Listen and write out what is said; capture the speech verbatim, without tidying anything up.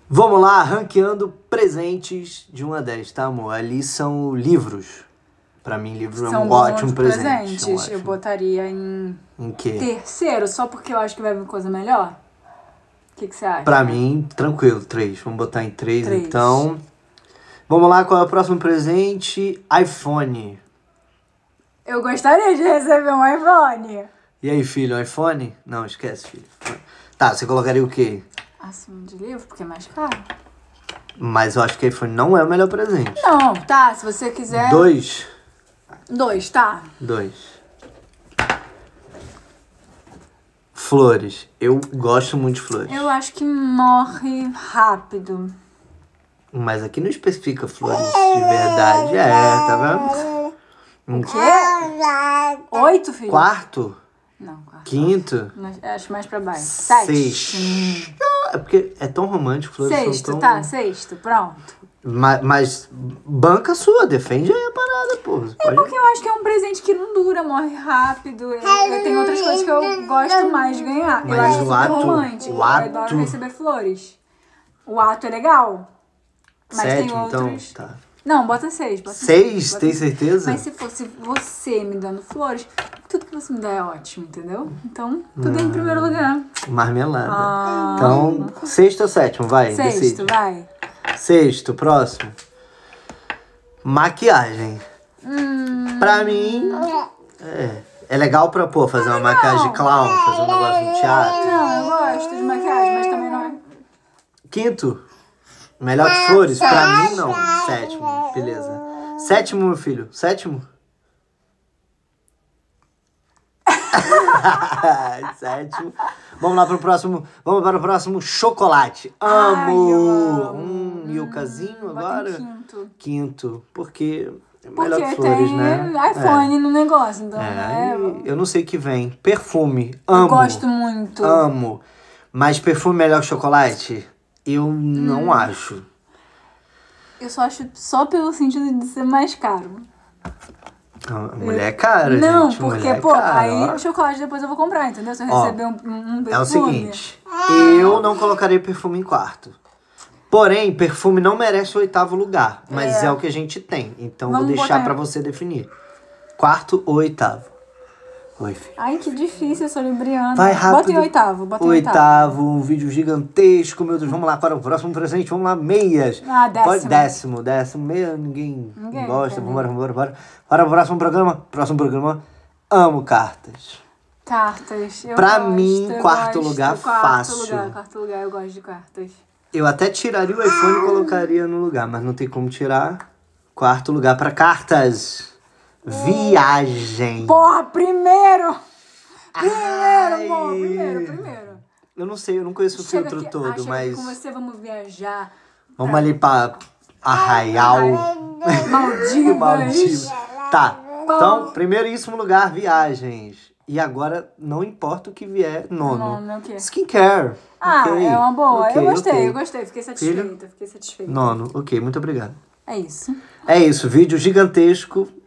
Vamos lá, ranqueando presentes de um a dez, tá, amor? Ali são livros. Pra mim, livro é um ótimo presente. presentes. Um ótimo. Eu botaria em... Em quê? Terceiro, só porque eu acho que vai vir coisa melhor. O que, que você acha? Pra mim, tranquilo, três. Vamos botar em três, Três. então. Vamos lá, qual é o próximo presente? iPhone. Eu gostaria de receber um iPhone. E aí, filho, iPhone? Não, esquece, filho. Tá, você colocaria o quê? Acima de livro, porque é mais caro. Mas eu acho que iPhone não é o melhor presente. Não, tá, se você quiser... Dois. Dois, tá. Dois. Flores. Eu gosto muito de flores. Eu acho que morre rápido. Mas aqui não especifica flores de verdade. É, tá vendo? Um Quê? Oito, filho? quarto, Não, quarto. quinto, Mas acho mais pra baixo. Sete. sexto. É porque é tão romântico, flores Sexto, são tão... tá, sexto, pronto. Mas, mas banca sua, defende aí a parada, pô. Você É pode... porque eu acho que é um presente que não dura, morre rápido. Eu, eu tenho outras coisas que eu gosto mais de ganhar. Mas eu acho o super ato- romântico. o ato- Eu adoro receber flores. O ato é legal. Mas Sétimo, tem outros... então, tá. Não, bota seis. Bota Seis? bota Tem seis. certeza? Mas se fosse você me dando flores, tudo que você me dá é ótimo, entendeu? Então, tudo em primeiro lugar. Marmelada. Ah. Então, sexto ou sétimo, vai, Sexto, decide. vai. Sexto, próximo. Maquiagem. Hum, Pra mim, é, é legal pra, pô, fazer uma maquiagem de clown, fazer um negócio no teatro. não, eu gosto de maquiagem, mas também não é... Quinto, melhor que flores? Pra mim, não. Sétimo, beleza. Sétimo, meu filho, sétimo? Sétimo. Vamos lá pro próximo. Vamos para o próximo chocolate. Amo! Ai, eu amo. Um milkazinho Bota em agora? quinto. Quinto. Porque é Porque melhor que flores, tem né? iPhone no negócio, então, É. né? É, eu não sei o que vem. Perfume. Eu Amo. gosto muito. Amo. Mas perfume melhor que chocolate? Eu Hum. não acho. Eu só acho só pelo sentido de ser mais caro. A mulher é cara, Não, gente. porque, mulher é pô, cara, aí ó. o chocolate depois eu vou comprar, entendeu? Se eu Ó, receber um, um perfume. É o seguinte, eu não colocaria perfume em quarto. Porém, perfume não merece o oitavo lugar, mas é, É. o que a gente tem. Então Vamos vou deixar botar- pra você definir. Quarto ou oitavo? Oi, filho. Ai, que difícil, eu sou libriana. Vai rápido. Bota em oitavo, bota em oitavo. Oitavo, um vídeo gigantesco, meu Deus. Vamos lá para o próximo presente, vamos lá, meias. Ah, décimo. Pode, décimo, décimo, meia, ninguém, Ninguém gosta. quer Vambora, vambora, vambora. Para o próximo programa, próximo programa, amo cartas. Cartas. Eu Pra gosto, mim, eu quarto gosto. lugar, quarto fácil. Lugar, quarto lugar, eu gosto de cartas. Eu até tiraria o iPhone e colocaria no lugar, mas não tem como tirar. Quarto lugar para cartas. Viagem. Porra, primeiro! Primeiro, Ai. amor, primeiro, primeiro. Eu não sei, eu não conheço o Chega filtro aqui, todo, ah, chega mas... aqui com você, vamos viajar. Vamos ali pra Arraial. Maldivas. Maldivas. Tá, então, primeiríssimo lugar, viagens. E agora, não importa o que vier, nono. Nono, o quê? Skincare. Ah, Ok, é uma boa. ok, eu gostei, ok. eu gostei. Fiquei satisfeita, fiquei satisfeita. Nono, ok, muito obrigado. É isso. É isso, vídeo gigantesco.